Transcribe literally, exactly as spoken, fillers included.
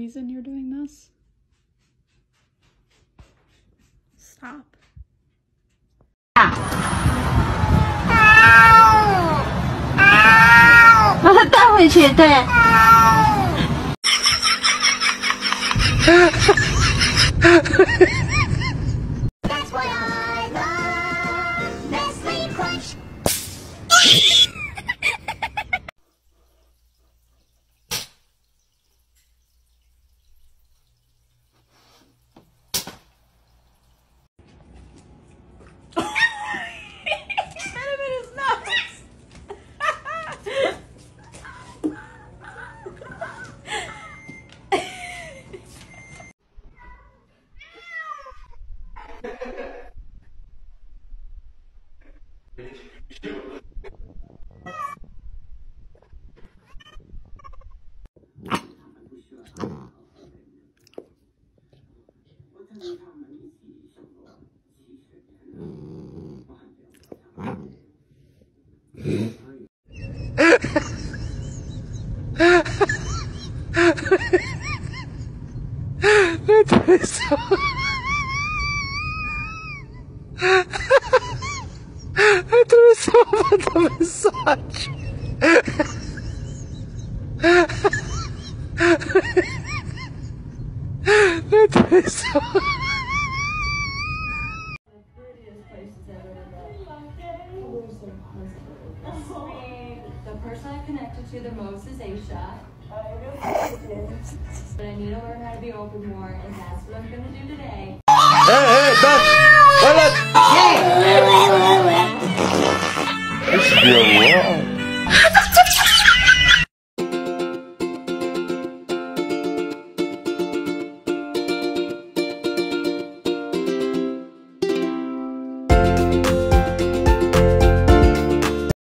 reason you're doing this? Stop. 把它带回去，对。 那太骚了，那太骚了，把他们撒去。那太骚了。 The person I'm connected to the most is Aisha. But I need to learn how to be open more, and that's what I'm gonna do today. Hey, hey, stop! Wala! It's your